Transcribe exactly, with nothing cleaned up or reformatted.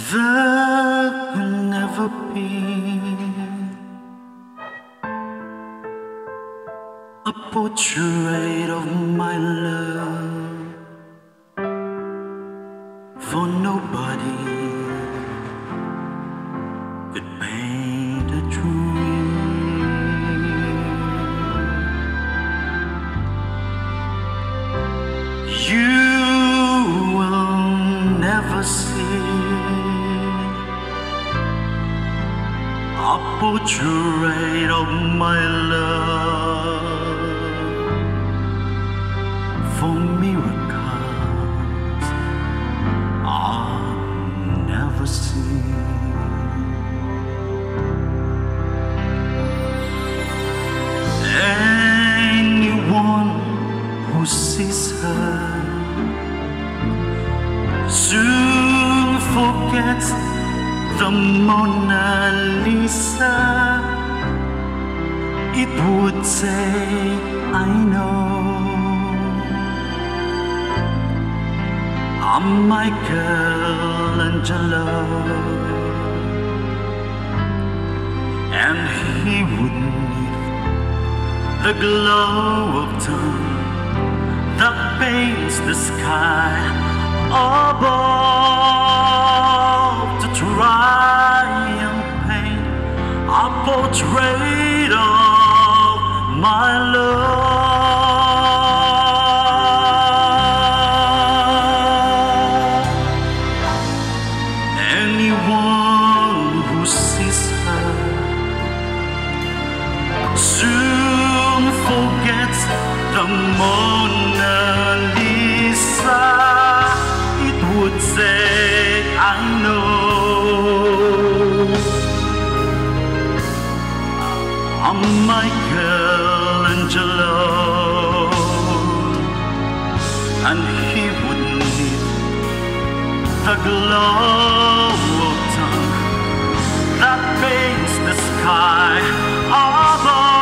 There could never be a portrait of my love, for nobody could paint a dream. You will never see a portrait of my love, for miracles I'll never see. Anyone who sees her soon forgets the Mona Lisa. It would say, I know, I'm Michelangelo, and he would need the glow of dawn that paints the sky above to try and paint a portrait of my love. Anyone who sees her soon forgets the Mona Lisa. It would say, I know, I'm Michelangelo, and he would need the glow of dawn that paints the sky above